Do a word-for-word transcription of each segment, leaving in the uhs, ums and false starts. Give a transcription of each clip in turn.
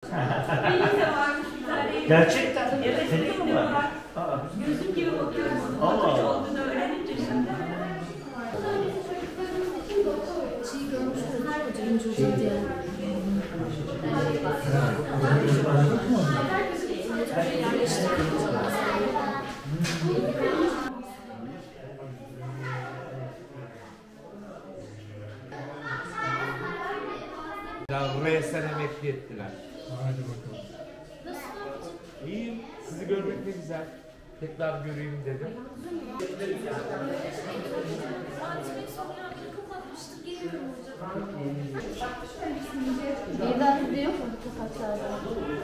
Benim de varmış bir tane. Gerçekten? Evet, senin mi var? Aa. Gözüm gibi bakıyorum. Allah. Kaç olduğunu öğrenince şimdi. Şeyi görmüştüm. Her hoca ince uzadı yani. Ya buraya sen emekli ettiler. Hadi bakalım. İyiyim. Sizi görmek ne güzel. Tekrar göreyim dedim. Evden de yok mu tokatlarda?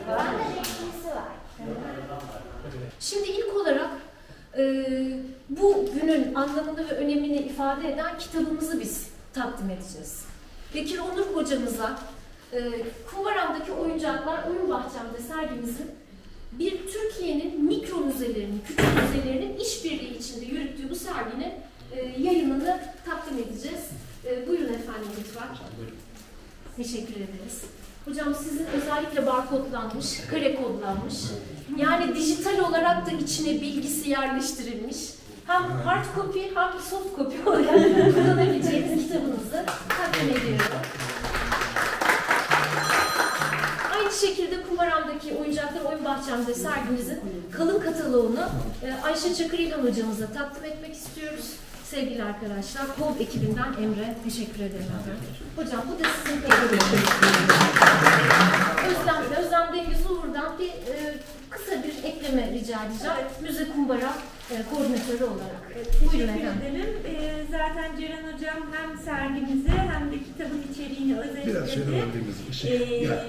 Şimdi ilk olarak e, bu günün anlamını ve önemini ifade eden kitabımızı biz takdim edeceğiz. Bekir Onur hocamıza e, Kumbaram'daki oyuncaklar Oyun Bahçem'de sergimizin bir Türkiye'nin mikro müzelerinin, küçük müzelerinin işbirliği içinde yürüttüğü bu serginin e, yayınını takdim edeceğiz. E, buyurun efendim lütfen. Teşekkür ederiz. Hocam sizin özellikle barkodlanmış, kare kodlanmış. Yani dijital olarak da içine bilgisi yerleştirilmiş. Hem hard copy hem soft copy olarak kullanabileceğiniz kitabınızı takdim ediyorum. Aynı şekilde Kumbaram'daki oyuncaklar Oyun Bahçem'de sergimizin kalın kataloğunu Ayşe Çakır İlhan hocamıza takdim etmek istiyoruz. Sevgili arkadaşlar, Kol ekibinden Emre, teşekkür ederim efendim. Hocam bu da sizin kataloğunuz. Özlem, Özlem Dengiz Uğur'dan bir e, kısa bir ekleme rica edeceğim. Müze Kumbara e, koordinatörü olarak. Buyurun efendim. Ederim. Ee, zaten Ceren Hocam hem sergimizi hem de kitabın içeriğini özetledi. Biraz şöyle öldüğümüz ışık. Ee,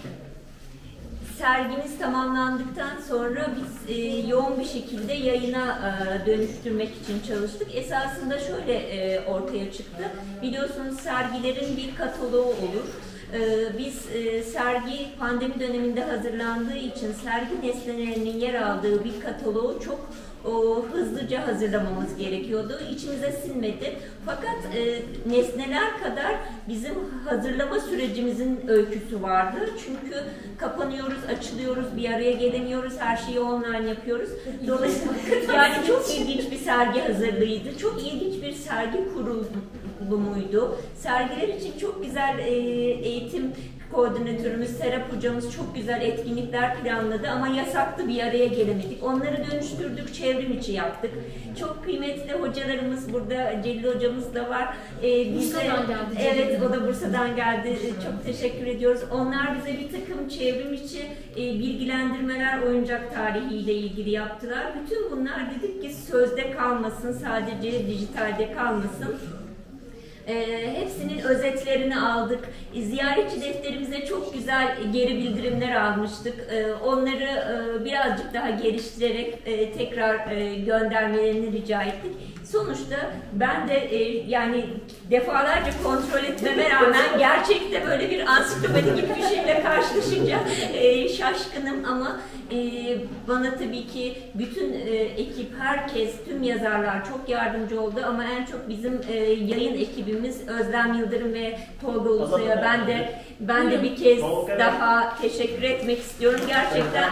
sergimiz tamamlandıktan sonra biz e, yoğun bir şekilde yayına e, dönüştürmek için çalıştık. Esasında şöyle e, ortaya çıktı. Biliyorsunuz sergilerin bir kataloğu olur. E, biz e, sergi pandemi döneminde hazırlandığı için sergi nesnelerinin yer aldığı bir kataloğu çok o, hızlıca hazırlamamız gerekiyordu. İçimize sinmedi. Fakat e, nesneler kadar bizim hazırlama sürecimizin öyküsü vardı. Çünkü kapanıyoruz, açılıyoruz, bir araya gelemiyoruz, her şeyi online yapıyoruz. Dolayısıyla yani çok ilginç bir sergi hazırlığıydı. Çok ilginç bir sergi kurulumuydu. Sergiler için çok güzel e, eğitim koordinatörümüz Serap hocamız çok güzel etkinlikler planladı ama yasaktı, bir araya gelemedik. Onları dönüştürdük, çevrim içi yaptık. Çok kıymetli hocalarımız burada, Celil hocamız da var. Ee, bize, Bursa'dan geldi. Evet, o da Bursa'dan geldi. Ee, çok teşekkür ediyoruz. Onlar bize bir takım çevrim içi e, bilgilendirmeler oyuncak tarihiyle ilgili yaptılar. Bütün bunlar dedik ki sözde kalmasın, sadece dijitalde kalmasın. E, hepsinin özetlerini aldık. E, ziyaretçi defterimize çok güzel geri bildirimler almıştık. E, onları e, birazcık daha geliştirerek e, tekrar e, göndermelerini rica ettik. Sonuçta ben de e, yani defalarca kontrol etmeme rağmen gerçekte böyle bir ansiklopedi gibi bir şeyle karşılaşınca e, şaşkınım ama e, bana tabii ki bütün e, ekip, herkes, tüm yazarlar çok yardımcı oldu ama en çok bizim e, yayın ekibimiz Özlem Yıldırım ve Tolga Ulusoy'a ben de ben de bir kez daha teşekkür etmek istiyorum. Gerçekten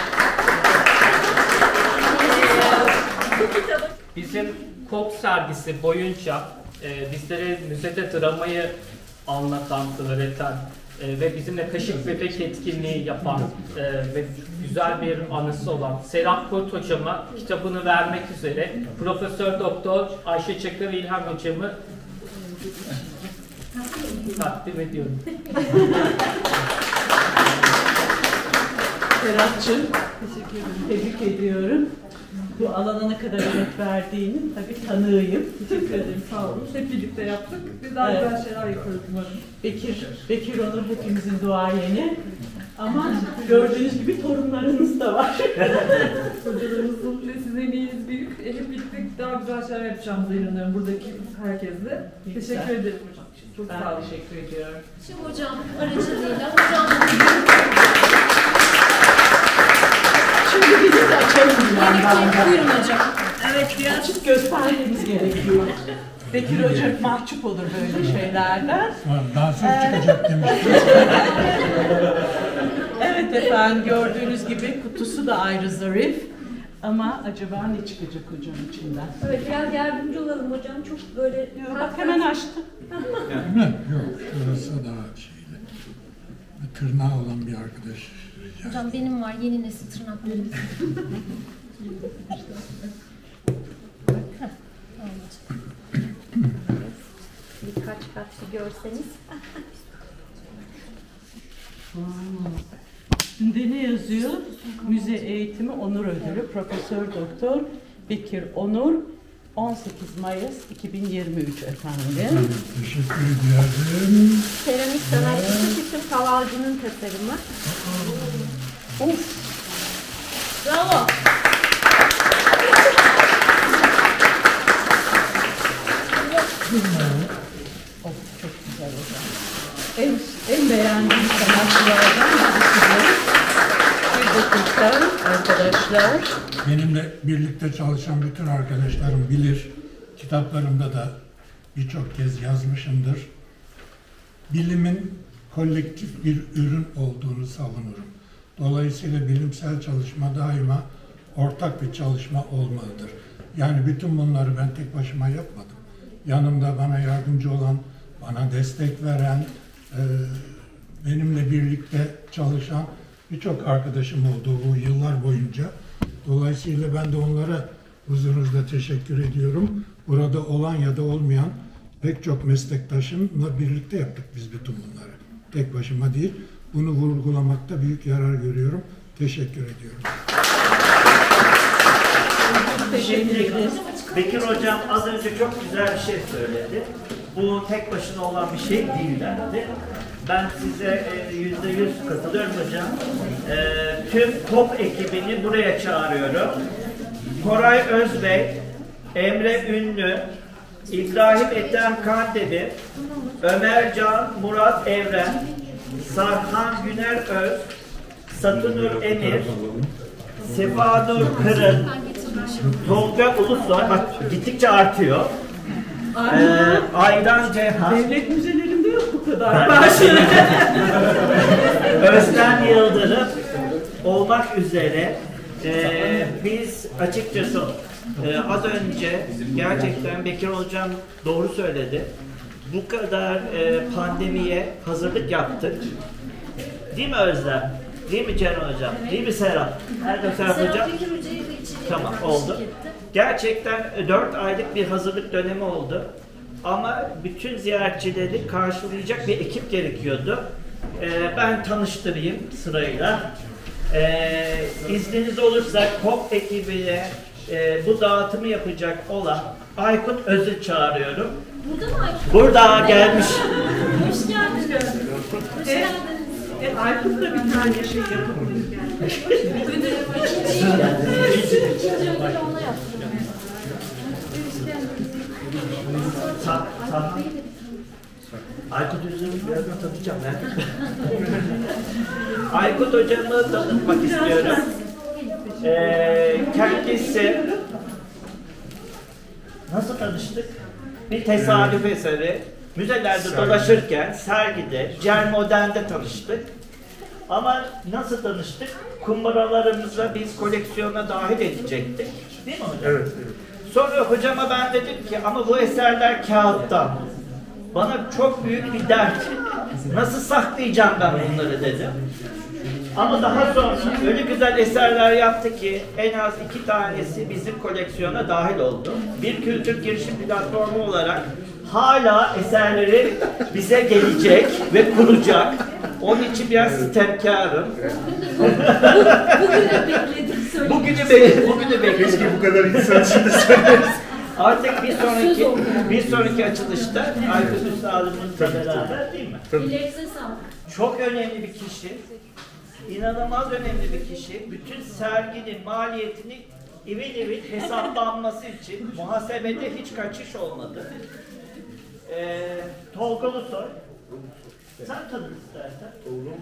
bu kitabı bizim Kok sergisi boyunca e, bizlere müzede dramayı anlatan, öğreten e, ve bizimle Kaşık Bebek etkinliği yapan e, ve güzel bir anısı olan Serap Kurt hocama kitabını vermek üzere Profesör Doktor Ayşe Çakır İlhan hocamı takdim ediyorum. Serapcığım, teşekkür ederim. Tebrik ediyorum. Bu alana ne kadar emek verdiğinin tabii tanığıyım. Teşekkür ederim, sağ olun. Hep birlikte yaptık. Biz daha Evet. güzel şeyler yaparız umarım. Bekir, Bekir Onur hepimizin duayeni. Ama gördüğünüz gibi torunlarınız da var. Hocalarımızın ve sizin emeğiniz büyük. E, hep birlikte daha güzel şeyler yapacağımıza inanıyorum buradaki herkesle. Güzel. Teşekkür ederim hocam. Çok Ben sağ olun. teşekkür ediyorum. Şimdi hocam aracılığıyla hocam Şimdi bizi de açalım bir yandan da. buyurun hocam. Evet, biraz açık göstermemiz gerekiyor. Bekir Hoca mahcup olur böyle şeylerden. Daha çok çıkacak demiştim. Evet efendim, gördüğünüz gibi kutusu da ayrı zarif. Ama acaba ne çıkacak hocam içinden? Evet, biraz yardımcı olalım hocam. Çok böyle... Yok, bak hemen açtım. Değil mi? Yok, şurası daha şeyli. Tırnağı olan bir arkadaş rica Hocam benim var yeni nesil tırnaklarım. Birkaç katlı görseniz. Üstünde ne yazıyor? Müze Eğitimi Onur Ödülü Profesör Doktor Bekir Onur, on sekiz Mayıs iki bin yirmi üç efendim. Teşekkür ederim. Seramik sanatçısı Füsun Kavalcı'nın tasarımı. Of! Bravo. Of, çok güzel hocam. En, en beğendiğim sanatçılardan birisi. Bir dakika arkadaşlar. Benimle birlikte çalışan bütün arkadaşlarım bilir. Kitaplarımda da birçok kez yazmışımdır. Bilimin kolektif bir ürün olduğunu savunurum. Dolayısıyla bilimsel çalışma daima ortak bir çalışma olmalıdır. Yani bütün bunları ben tek başıma yapmadım. Yanımda bana yardımcı olan, bana destek veren, e, benimle birlikte çalışan birçok arkadaşım oldu bu yıllar boyunca. Dolayısıyla ben de onlara huzurunuzda teşekkür ediyorum. Burada olan ya da olmayan pek çok meslektaşımla birlikte yaptık biz bütün bunları. Tek başıma değil. Bunu vurgulamakta büyük yarar görüyorum. Teşekkür ediyorum. Şimdi Bekir Hocam az önce çok güzel bir şey söyledi. Bu tek başına olan bir şey değil dendi. Ben size yüzde yüz katılıyorum hocam. E, tüm top ekibini buraya çağırıyorum. Koray Özbey, Emre Ünlü, İbrahim Ethem Kandemir, Ömer Can, Murat Evren, Sarhan Güner Öz, Satınur Emir, Sefanur Kırın, Tolga Ulusoy, bak gittikçe artıyor. Ee, Aydan Ceyhan, Devlet müzelerinde yok bu kadar. Özlem Yıldırım olmak üzere e, biz açıkçası e, az önce gerçekten Bekir Hocam doğru söyledi. Bu kadar e, pandemiye hazırlık yaptık. Değil mi Özlem? Değil mi Ceren Hocam? Değil mi Serap? Nerede Serap Hocam? Tamam, oldu. Gerçekten dört aylık bir hazırlık dönemi oldu. Ama bütün ziyaretçileri karşılayacak bir ekip gerekiyordu. Ee, ben tanıştırayım sırayla. Ee, izniniz olursa K O P ekibine e, bu dağıtımı yapacak olan Aykut Öz'ü çağırıyorum. Burada mı Aykut? Burada gelmiş. Hoş geldiniz. Hoş geldiniz. E, Aykut da bir tane şey yapabilir. İkinci, ikinci ödülü ona yaptım. Ta, ta. Aykut Öz'ü birazdan tanıyacağım ben. Aykut Hocam'ı tanıtmak istiyorum. Ee, kendisi nasıl tanıştık? Bir tesadüf eseri. Müzelerde dolaşırken sergide, Cermodern'de tanıştık. Ama nasıl tanıştık? Kumbaralarımızla biz koleksiyona dahil edecektik. Değil mi hocam? Evet, evet. Sonra hocama ben dedim ki ama bu eserler kağıttan. Bana çok büyük bir dert. Nasıl saklayacağım ben bunları dedim. Ama daha sonra öyle güzel eserler yaptı ki en az iki tanesi bizim koleksiyona dahil oldu. Bir kültür girişim platformu olarak hala eserleri bize gelecek ve kuracak. Onun için biraz sitemkarım. Bugünü bekledim. Bugünü, be bugünü bekledim. Keşke bu kadar insan içinde söyleriz. Artık bir sonraki bir sonraki açılışta Aykut Üstadımızla beraber değil mi? Ellerinize sağlık. Çok önemli bir kişi. İnanılmaz önemli bir kişi. Bütün serginin maliyetini ivil ivil hesaplanması için muhasebede hiç kaçış olmadı. Ee, Tolga Ulusoy. Sen tanı istersen.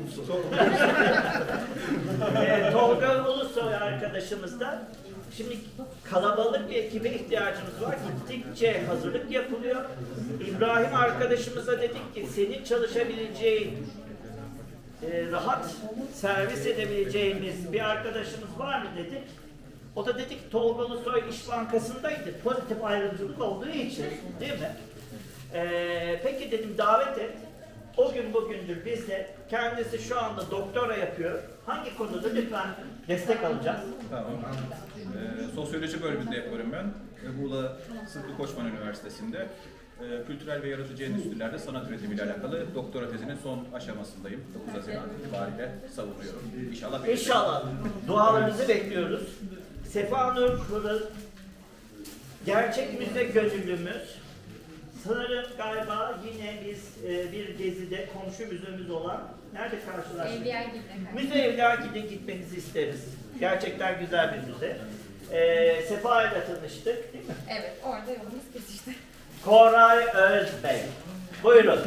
ee, Tolga Ulusoy arkadaşımızdan. Şimdi kalabalık bir ekibe ihtiyacımız var. Gittikçe hazırlık yapılıyor. İbrahim arkadaşımıza dedik ki senin çalışabileceğin e, rahat servis edebileceğimiz bir arkadaşımız var mı dedik. O da dedik Tolga Ulusoy İş Bankası'ndaydı. Pozitif ayrımcılık olduğu için, değil mi? E, peki dedim davet et. O gün bugündür bizde. Kendisi şu anda doktora yapıyor. Hangi konuda lütfen destek alacağız? Tamam. Ee, sosyoloji bölümünde yapıyorum ben. Ee, Muğla Sıtkı Koçman Üniversitesi'nde e, kültürel ve yaratıcı endüstrilerde sanat üretimiyle alakalı doktora tezinin son aşamasındayım. dokuz Haziran itibariyle savunuyorum. İnşallah bekliyorum. İnşallah. Dualarınızı bekliyoruz. Sefa Nur Kırıl, gerçek müze gönüllümüz. Sanırım galiba yine biz e, bir gezide komşu müzemiz olan, nerede karşılaştık? Müze Evliyagi'de gitmenizi isteriz. Gerçekten güzel bir müze. E, Sefa ile tanıştık, değil mi? Evet, orada yolumuz kesişti. Koray Özbey. Buyurun.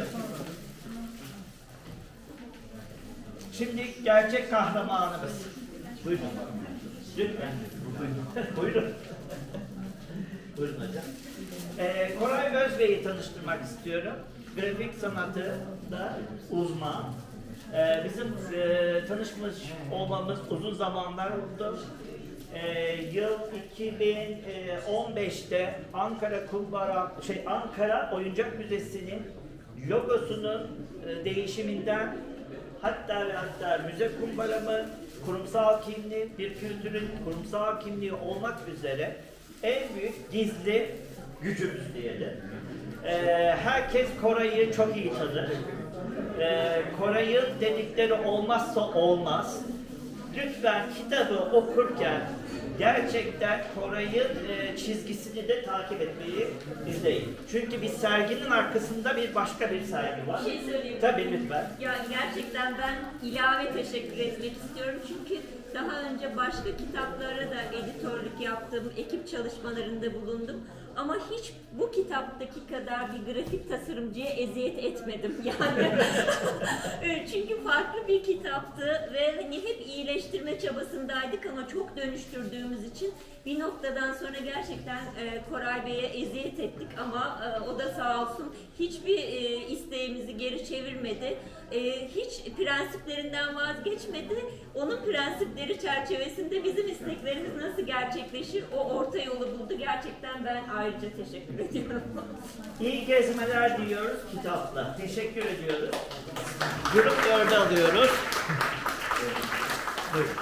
Şimdi gerçek kahramanımız. Buyurun. Lütfen. Buyurun. Buyurun hocam. Ee, Koray Özbey'i tanıştırmak istiyorum. Grafik sanatı da uzman. Ee, bizim e, tanışmış olmamız uzun zamanlar oldu. Ee, yıl iki bin on beşte Ankara Kumbara, şey Ankara Oyuncak Müzesi'nin logosunun e, değişiminden hatta ve hatta müze kumbaramı, kurumsal kimliği, bir kültürün kurumsal kimliği olmak üzere en büyük gizli gücümüz diyelim. Ee, herkes Koray'ı çok iyi tanır. Ee, Koray'ın dedikleri olmazsa olmaz. Lütfen kitabı okurken gerçekten Koray'ın e, çizgisini de takip etmeyi izleyin. Çünkü bir serginin arkasında bir başka bir sergi var. Bir şey söyleyeyim. Tabii lütfen. Ya gerçekten ben ilave teşekkür etmek istiyorum çünkü daha önce başka kitaplara da editörlük yaptım, ekip çalışmalarında bulundum. Ama hiç bu kitaptaki kadar bir grafik tasarımcıya eziyet etmedim yani. Çünkü farklı bir kitaptı ve hani hep iyileştirme çabasındaydık ama çok dönüştürdüğümüz için bir noktadan sonra gerçekten e, Koray Bey'e eziyet ettik ama e, o da sağ olsun hiçbir e, isteğimizi geri çevirmedi. E, hiç prensiplerinden vazgeçmedi. Onun prensipleri çerçevesinde bizim isteklerimiz nasıl gerçekleşir o orta yolu buldu. Gerçekten ben ayrıca teşekkür ediyorum. İyi gezmeler diliyoruz kitapla. Teşekkür ediyoruz. Grup dörde alıyoruz. Buyurun.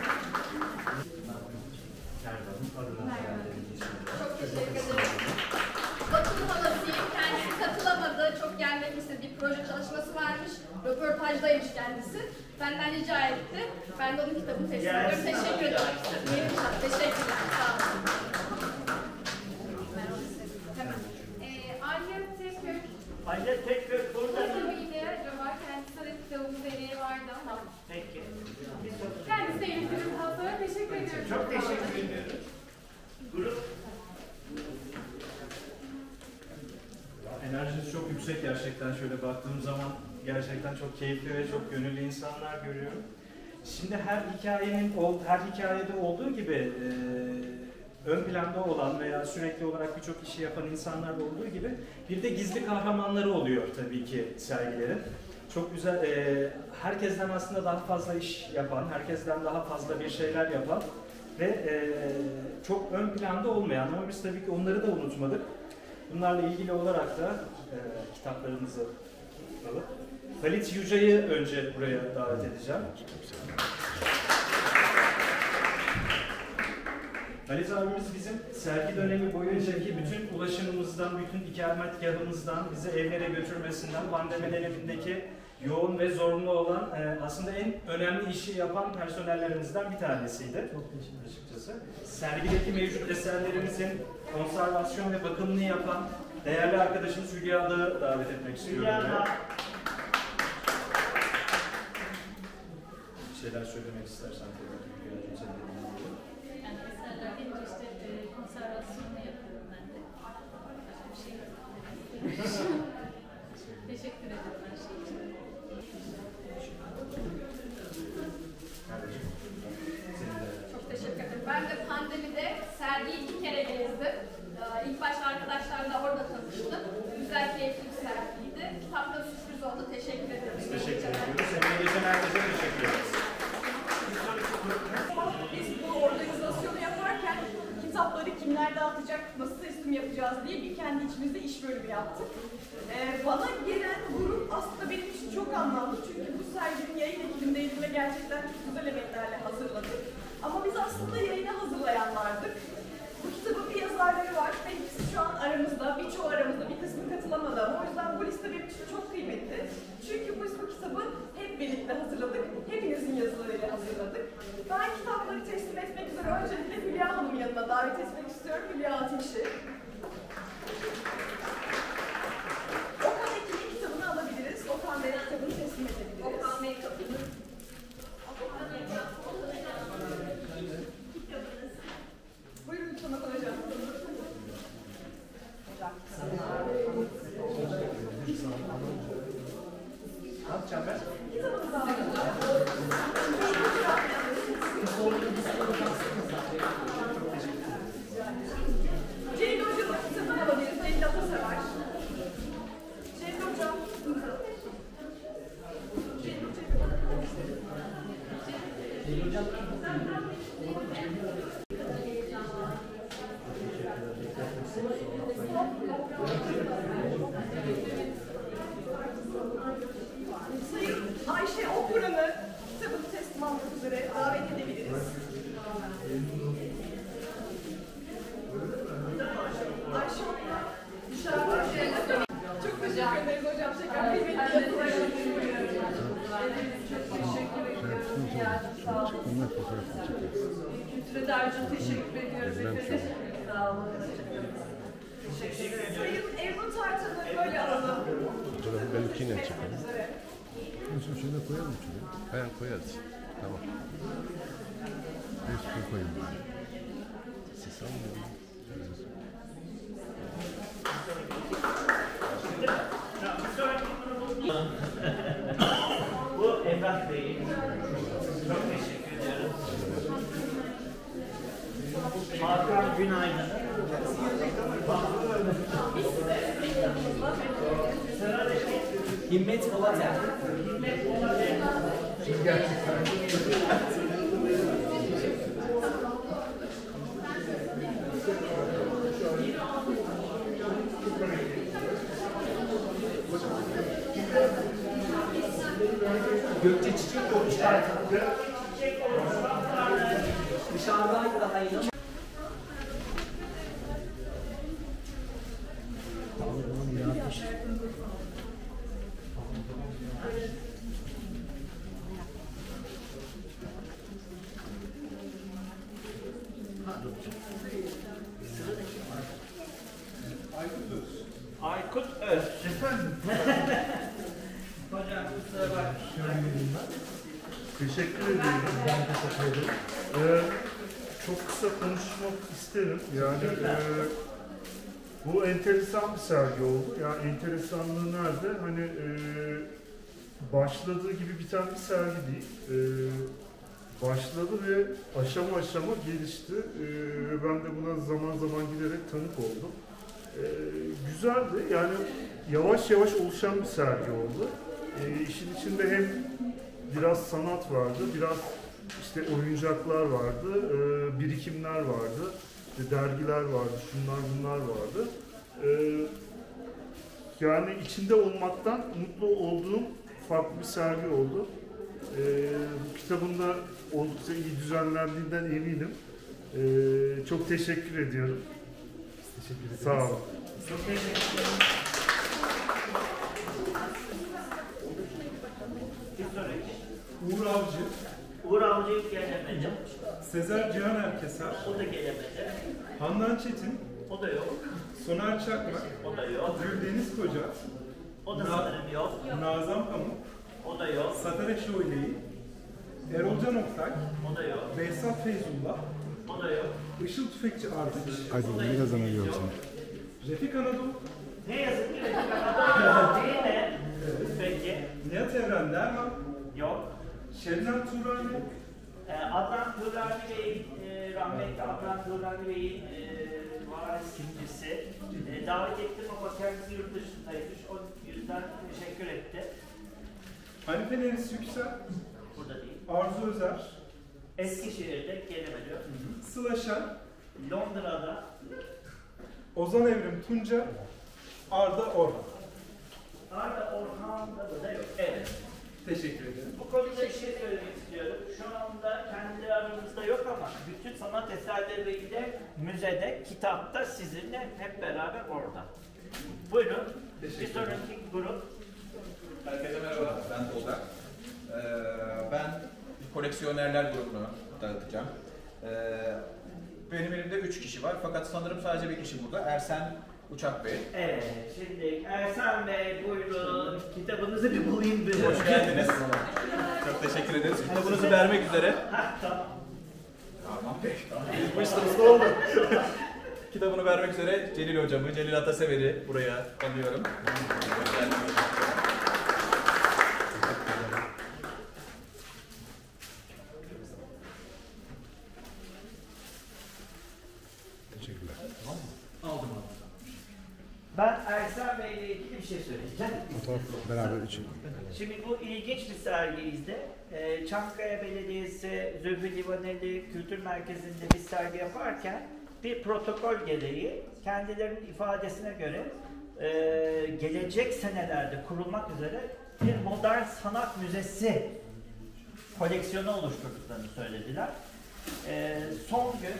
Çok teşekkür ederim. Batu'nun halasıyım. Kendisi katılamadı. Çok gelmek istedi. Bir proje çalışması varmış. Röportajdaymış kendisi. Benden rica etti. Ben de onun kitabını teslim ediyorum. Teşekkür ederim. Yeni kitap. Teşekkürler. Sağ olun. Hemen. Ee, Alya Tekkök. Alya Tekkök burada. Kitabıyla acaba kendisi de kitabımız emeği vardı ama. Peki. Kendisine iletişim daha sonra teşekkür ediyorum. Çok teşekkür ediyorum. Grup. Enerjisi çok yüksek gerçekten. Şöyle baktığım zaman gerçekten çok keyifli ve çok gönüllü insanlar görüyorum. Şimdi her hikayenin, her hikayede olduğu gibi e, ön planda olan veya sürekli olarak birçok işi yapan insanlarda olduğu gibi bir de gizli kahramanları oluyor tabii ki sergilerin. Çok güzel, e, herkesten aslında daha fazla iş yapan, herkesten daha fazla bir şeyler yapan ve e, çok ön planda olmayan ama biz tabii ki onları da unutmadık. Bunlarla ilgili olarak da e, kitaplarımızı alıp Halit Yüce'yi önce buraya davet edeceğim. Halit abimiz bizim sergi dönemi boyuncaki bütün ulaşımımızdan, bütün ikametgahımızdan, bizi evlere götürmesinden, pandemi dönemindeki yoğun ve zorunlu olan e, aslında en önemli işi yapan personellerimizden bir tanesiydi. Açıkçası. Sergideki mevcut eserlerimizin konservasyon ve bakımını yapan değerli arkadaşımız Hülya Dağ'ı davet etmek istiyorum. Hülya Bir şeyler söylemek istersen Hülya'cığım sen de dinleyelim. Yani eserler deyince işte e, konservasyonunu yapıyorum ben de. Başka bir şey yok. Teşekkür ederim her şey için. Çok teşekkür ederim. Ben de pandemide sergiyi iki kere gezdim. Ee, İlk başta arkadaşlarla orada tanıştım. Güzel, keyifli bir sergiydi. Kitapta sürpriz oldu. Teşekkür ederim. Biz teşekkür ediyoruz. Emeği geçen herkese ikimiz de iş bölümü yaptık. Ee, bana gelen grup aslında benim için çok anlamlı çünkü bu serginin yayın ekibindeydim ve gerçekten çok güzel emeklerle hazırladık. Ama biz aslında yayına hazırlayanlardık. Bu kitabın bir yazarları var ve ikisi şu an aramızda, birçoğu aramızda, bir kısmı katılamadı ama o yüzden bu liste benim için çok kıymetli. Çünkü biz bu kitabı hep birlikte hazırladık, hepinizin yazılarıyla hazırladık. Ben kitapları teslim etmek üzere öncelikle Hülya Hanım'ın yanına davet etmek istiyorum, Hülya Ateş'i. Okan Ekin'in kitabını alabiliriz, Okan Bey'in kitabını teslim edebiliriz. Okan Bey'in kitabını. Buyurun lütfen Okan Hocam. Ne yapacağım ben? Kitabınızı alın. Celil Hocam'ın kitabını alabiliriz. Celil Atasever. Celil Hocam. Celil Hocam. Sayın Ayşe Okuran'ı kitabını teslim almak üzere davet edebiliriz. Ayşe Okuran, dışarıda. Çok teşekkür ederiz hocam. Tekrar kıymetli yazılarınızı dinliyoruz. Çok teşekkür ediyorum. Rüyacığım sağ olun. Kültüre de ayrıca teşekkür ediyoruz. Hepinize sağ olun. Teşekkür ederim. Sayın Ebru Tartan'ı böyle alalım. Benimkine çıkalım. Nasıl şöyle koyalım şöyle. Hayır koyarız. Tamam. Bir sürü koyun bari. Siz sanmıyorum. Bu Emrah Bey'in. Çok teşekkür ediyorum. Hakan Günaydın. Himmet Polat'er. Himmet Polat'er. Gerçekten. Gökçe Çiçek olmuşlar. Dışarıdaydı daha iyi. Aykut Öz. Efendim? Hocam kusura bakmayın. Teşekkür ederim. Ben teşekkür ederim. Ee, çok kısa konuşmak isterim. Yani e, bu enteresan bir sergi oldu. Yani enteresanlığı nerede? Hani e, başladığı gibi biten bir sergi değil. E, başladı ve aşama aşama gelişti. E, ben de buna zaman zaman giderek tanık oldum. E, güzeldi. Yani yavaş yavaş oluşan bir sergi oldu. E, işin içinde hem biraz sanat vardı, biraz işte oyuncaklar vardı, e, birikimler vardı, işte dergiler vardı, şunlar bunlar vardı. E, yani içinde olmaktan mutlu olduğum farklı bir sergi oldu. E, bu kitabın da oldukça iyi düzenlendiğinden eminim. E, çok teşekkür ediyorum. Teşekkür ederim. Sağ olun. Çok teşekkür ederim. Uğur Avcı. Uğur Avcı gelemedi. Sezer Cihan Erkeser. O da gelemedi. Handan Çetin. O da yok. Soner Çakmak. O da yok. Güldeniz Koca. O da sanırım yok. Nazan Pamuk. O da yok. Satare Şoyleyi. Erolcan Oktay. O da yok. Behzat Feyzullah. O da yok. Işıl Tüfekçi Ardıç. Hadi biraz ana yolcun. Refik Anadolu. Ne yazık ki Refik Anadolu değil mi? Peki. Nihat Evren Derman. Yok. Şebnem Turani. Ee, Adnan Turani Bey'in, e, rahmetli Adnan Turani Bey'in e, varisçisi. E, davet ettim ama kendisi yurt dışındaymış. O yüzden teşekkür etti. Hanife Neris Yüksel. Burada değil. Arzu Özer. Eskişehir'de gelemedi. Sıla Şen. Londra'da. Ozan Evrim Tunca. Arda Orhan. Arda Orhan'da da yok. Evet. Teşekkür ederim. Bu konuda bir şey söylemek istiyorum. Şu anda kendi aramızda yok ama bütün sanat eserleriyle müzede, kitapta sizinle hep beraber orada. Buyurun. Bir sonraki grup. Herkese merhaba, ben Tolga. Ee, ben koleksiyonerler grubunu dağıtacağım. Ee, benim elimde üç kişi var fakat sanırım sadece bir kişi burada. Ersen Uçak Bey. Evet, şimdi Ersen Bey buyurun. Kitabınızı bir bulayım bir. Hoş geldiniz. Çok teşekkür ederiz. Kitabınızı vermek üzere. Tamam. Tamam. Biz bu işlerimiz oldu. Kitabını vermek üzere Celil Hocamı, Celil Atasever'i buraya alıyorum. Hoş geldiniz. Teşekkürler. Aldım aldım. Ben Ersen Bey ile ilgili bir şey söyleyeceğim. Fotoğraf beraber için. Şimdi bu ilginç bir sergiyizde. Ee, Çankaya Belediyesi Zülfü Livaneli Kültür Merkezi'nde bir sergi yaparken bir protokol gereği kendilerinin ifadesine göre e, gelecek senelerde kurulmak üzere bir modern sanat müzesi koleksiyonu oluşturduklarını söylediler. E, son gün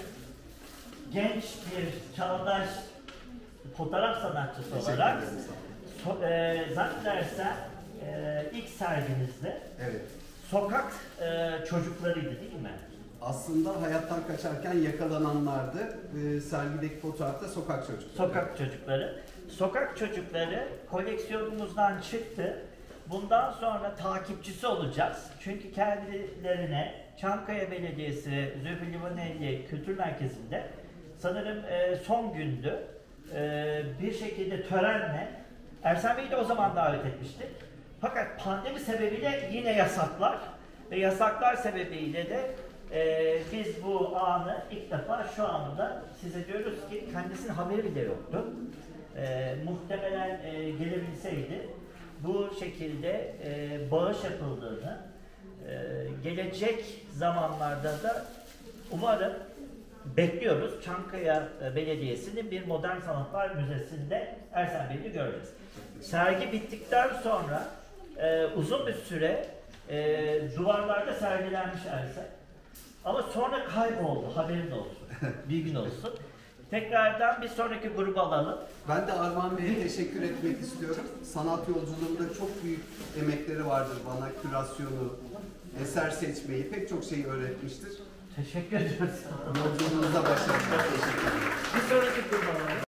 genç bir çağdaş fotoğraf sanatçısı olarak so, e, zannedersem e, ilk serginizde evet. sokak e, çocuklarıydı değil mi? Aslında hayattan kaçarken yakalananlardı. E, sergideki fotoğrafta sokak çocukları. Sokak çocukları. Sokak çocukları koleksiyonumuzdan çıktı. Bundan sonra takipçisi olacağız. Çünkü kendilerine Çankaya Belediyesi Zülfü Livaneli Kültür Merkezi'nde sanırım e, son gündü. E, bir şekilde törenle Ersen Bey'i de o zaman davet etmiştik. Fakat pandemi sebebiyle yine yasaklar ve yasaklar sebebiyle de e, biz bu anı ilk defa şu anda size diyoruz ki kendisinin haberi bile yoktu. E, muhtemelen e, gelebilseydi bu şekilde e, bağış yapıldığını e, gelecek zamanlarda da umarım bekliyoruz. Çankaya Belediyesi'nin bir Modern Sanatlar Müzesi'nde Ersen Bey'i göreceğiz. Sergi bittikten sonra e, uzun bir süre e, duvarlarda sergilenmiş Ersen. Ama sonra kayboldu. Haberin olsun. Bilgin olsun. Tekrardan bir sonraki grubu alalım. Ben de Armağan Bey'e teşekkür etmek istiyorum. Sanat yolculuğumda çok büyük emekleri vardır bana. Kürasyonu, eser seçmeyi, pek çok şeyi öğretmiştir. Teşekkür ediyoruz. Yolculuğunuzda başarılar. Teşekkür ederim. Bir sonraki grubu alalım.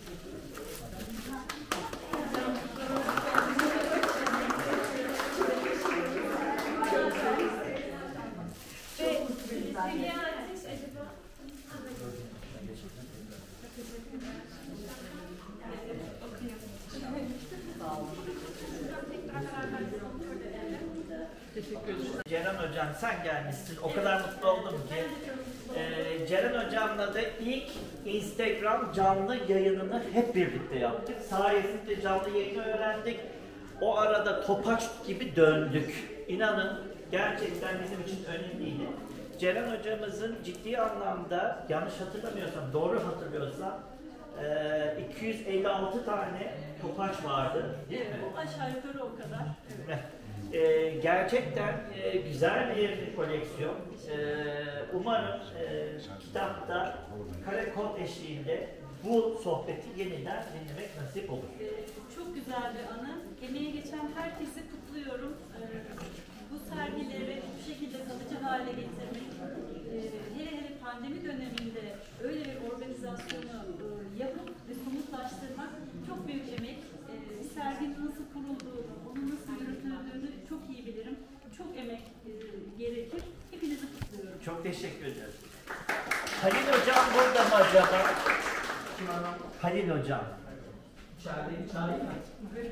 Ceren Hocam sen gelmişsin. O kadar mutlu oldum ki. Ee, Ceren Hocam'la da ilk Instagram canlı yayınını hep birlikte yaptık. Sayesinde canlı yayını öğrendik. O arada topaç gibi döndük. İnanın gerçekten bizim için önemliydi. Ceren Hocamızın ciddi anlamda, yanlış hatırlamıyorsam, doğru hatırlıyorsam iki yüz elli altı tane topaç vardı değil mi? Aşağı yukarı o kadar. Evet. Ee, gerçekten e, güzel bir koleksiyon. Ee, umarım e, kitapta kare kod eşliğinde bu sohbeti yeniden dinlemek nasip olur. Çok güzel bir anı. Emeğe geçen herkesi kutluyorum. Ee, bu sergileri bu şekilde kalıcı hale getirmek, e, hele hele pandemi döneminde öyle bir organizasyonu e, yapıp ve somutlaştırmak çok büyük emek. E, serginin nasıl kurulduğunu, onun nasıl yürütüldüğünü çok iyi bilirim. Çok emek e, gerekir. Hepinizi kutluyorum. Çok teşekkür ederim. Halil Hocam burada mı acaba? Halil Hocam. İçeride çağırayım mı?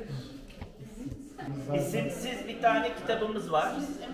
İsimsiz bir tane kitabımız var.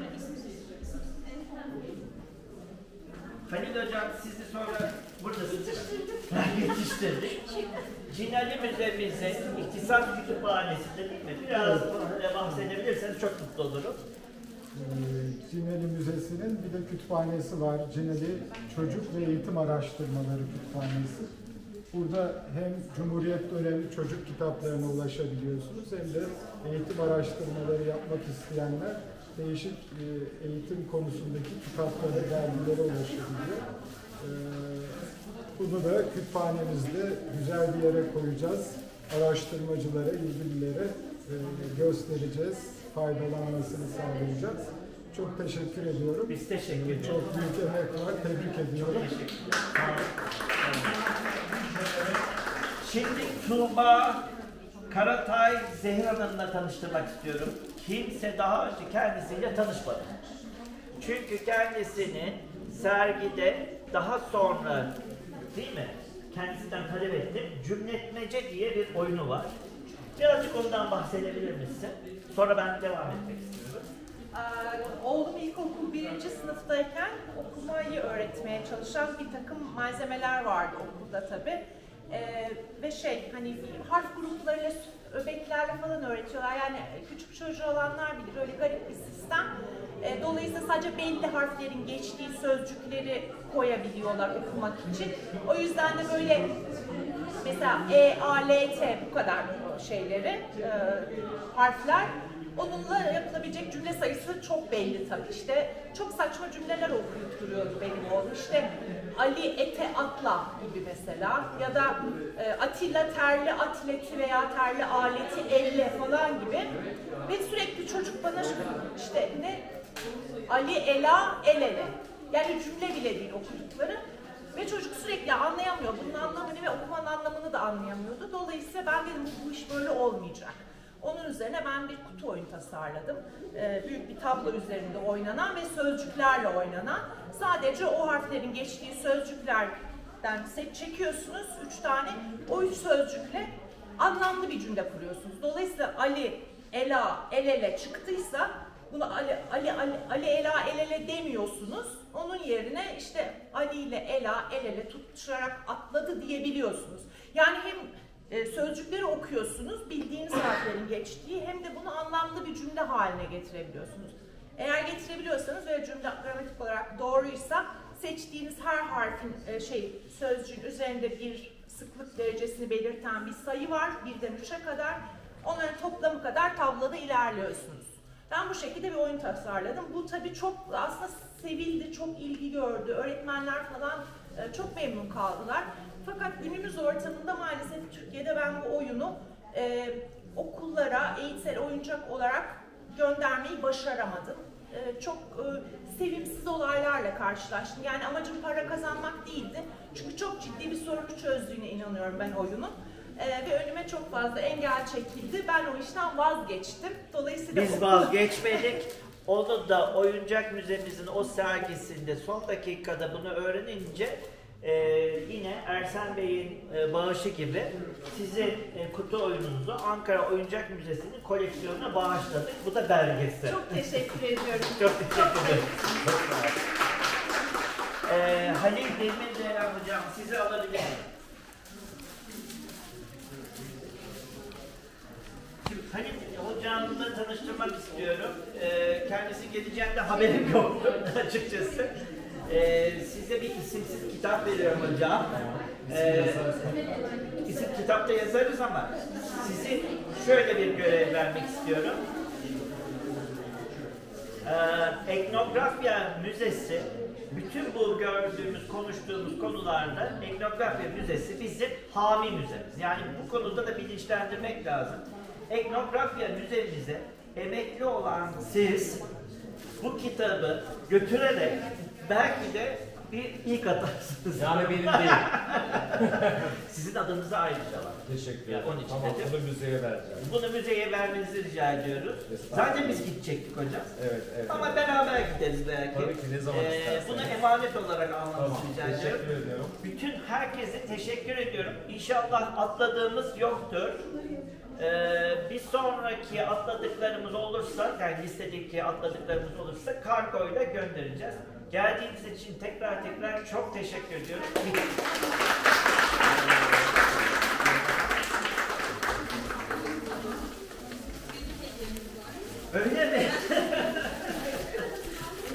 Halil Hocam sizi sonra buradasınız. Yetiştirdik. Cinali Müzemizin İktisat Kütüphanesi'nde değil mi? Biraz bahsedebilirseniz çok mutlu olurum. Cinali Müzesi'nin bir de kütüphanesi var. Cinali Çocuk ve Eğitim Araştırmaları Kütüphanesi. Burada hem Cumhuriyet dönemi çocuk kitaplarına ulaşabiliyorsunuz hem de eğitim araştırmaları yapmak isteyenler değişik e, eğitim konusundaki kitaplara, dergilere ulaşabiliyor. E, bunu da kütüphanemizde güzel bir yere koyacağız. Araştırmacılara, ilgililere e, göstereceğiz. Faydalanmasını sağlayacağız. Çok teşekkür ediyorum. Biz teşekkür ederiz. Çok büyük emek var. Tebrik ediyorum. Çok teşekkürler. Şimdi Tuğba Karatay Zehra Hanım'la tanıştırmak istiyorum. Kimse daha önce kendisiyle tanışmadı. Çünkü kendisinin sergide daha sonra, değil mi? Kendisinden talep ettim. Cümletmece diye bir oyunu var. Birazcık ondan bahsedebilir misin? Sonra ben devam etmek istiyorum. Ee, Oğlum ilkokul birinci sınıftayken okumayı öğretmeye çalışan bir takım malzemeler vardı okulda tabii. Ee, ve şey hani harf gruplarıyla, öbeklerle falan öğretiyorlar. Yani küçük çocuğu olanlar bilir, öyle garip bir sistem. Ee, dolayısıyla sadece belli harflerin geçtiği sözcükleri koyabiliyorlar okumak için. O yüzden de böyle mesela E, A, L, T bu kadar şeyleri, e, harfler. Onunla yapılabilecek cümle sayısı çok belli tabii. İşte çok saçma cümleler okuyup duruyordu benim oğlum. İşte Ali ete atla gibi mesela, ya da e, Atilla terli atleti veya terli aleti elle falan gibi. Ve sürekli çocuk bana işte ne Ali ela el ele, yani cümle bile değil okudukları. Ve çocuk sürekli anlayamıyor. Bunun anlamını ve okumanın anlamını da anlayamıyordu. Dolayısıyla ben dedim bu iş böyle olmayacak. Onun üzerine ben bir kutu oyunu tasarladım. Ee, büyük bir tablo üzerinde oynanan ve sözcüklerle oynanan. Sadece o harflerin geçtiği sözcüklerden set çekiyorsunuz, üç tane. O üç sözcükle anlamlı bir cümle kuruyorsunuz. Dolayısıyla Ali, Ela, el ele çıktıysa bunu Ali, Ali, Ali, Ali, Ela, el ele demiyorsunuz. Onun yerine işte Ali ile Ela el ele tutuşarak atladı diyebiliyorsunuz. Yani hem e, sözcükleri okuyorsunuz, bildiğiniz harflerin geçtiği, hem de bunu anlamlı bir cümle haline getirebiliyorsunuz. Eğer getirebiliyorsanız ve cümle gramatik olarak doğruysa seçtiğiniz her harfin e, şey sözcüğün üzerinde bir sıklık derecesini belirten bir sayı var, birden üçe kadar. Onların toplamı kadar tabloda ilerliyorsunuz. Ben bu şekilde bir oyun tasarladım. Bu tabii çok aslında sevildi, çok ilgi gördü. Öğretmenler falan e, çok memnun kaldılar. Fakat günümüz ortamında maalesef Türkiye'de ben bu oyunu e, okullara eğitsel oyuncak olarak göndermeyi başaramadım. E, çok e, sevimsiz olaylarla karşılaştım. Yani amacım para kazanmak değildi. Çünkü çok ciddi bir sorunu çözdüğüne inanıyorum ben oyunun. Ee, ve önüme çok fazla engel çekildi. Ben o işten vazgeçtim. Dolayısıyla biz vazgeçmedik. Onu da oyuncak müzemizin o sergisinde son dakikada bunu öğrenince e, yine Ersen Bey'in e, bağışı gibi sizin e, kutu oyununuzu Ankara Oyuncak Müzesi'nin koleksiyonuna bağışladık. Bu da belgesel. Çok teşekkür ediyorum. Çok teşekkür ederim. e, Halil Demirceylan hocam sizi alabilir miyim? Halil hocamla tanıştırmak istiyorum. Ee, kendisi geleceğinde haberim yoktu açıkçası. Ee, size bir isimsiz kitap veriyorum hocam. Ee, isim kitapta yazarız ama sizi şöyle bir görev vermek istiyorum. Ee, Etnografya Müzesi, bütün bu gördüğümüz, konuştuğumuz konularda Etnografya Müzesi bizim hami müzemiz. Yani bu konuda da bilinçlendirmek lazım. Etnografya müzemize emekli olan siz bu kitabı götürerek belki de bir ilk atarsınız. Yani benim değil. Sizin adınıza ayrıca var. Teşekkür yani ederim. Tamam, bunu müzeye vereceğim. Bunu müzeye vermenizi rica ediyoruz. Zaten biz gidecektik hocam. Evet, evet. Ama evet. beraber gideriz belki. Tabii ki ne zaman ee, isterseniz. Bunu emanet olarak almanızı Tamam, rica teşekkür ediyorum. ediyorum. Bütün herkese teşekkür ediyorum. İnşallah atladığımız yoktur. Ee, bir sonraki atladıklarımız olursa, yani listedeki atladıklarımız olursa kargoyla göndereceğiz. Geldiğiniz için tekrar tekrar çok teşekkür ediyorum. Öyle mi?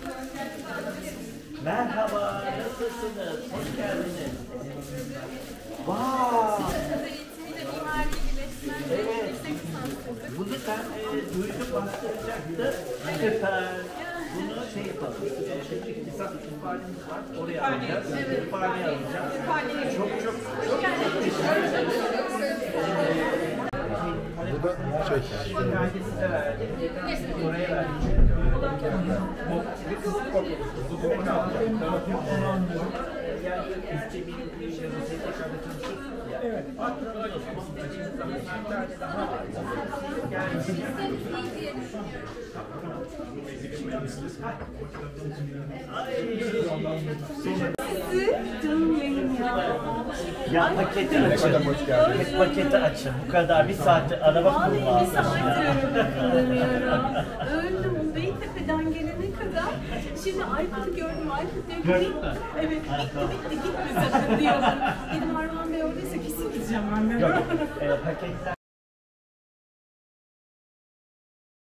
Merhaba, nasılsınız? Hoş geldiniz. Vay! Sigorta eğitimiyle mimari birleştirme ve yüksek lisans kurduk. Bunu ben e, duydum bastıracaktı. Süper. Bunu şey yapalım. Şimdi iktisat kütüphanemiz var. Oraya alacağız. Kütüphaneye alacağız. Çok çok çok teşekkür ederim. Bu da şey. Kendisi de verdi. Oraya verdi. Evet. Canım benim ya. Ya paketi açın. Paketi açın. Bu kadar bir saattir araba Vallahi bir kullandım. saattir kullanıyorum. Öldüm Beytepe'den gelene kadar. Şimdi Aykut'u gördüm. Aykut diyor ki Gördün mü? evet bitti bitti gitme sakın diyor. Dedim Arman Bey oradaysa kesin gideceğim ben. Yok. E, paketten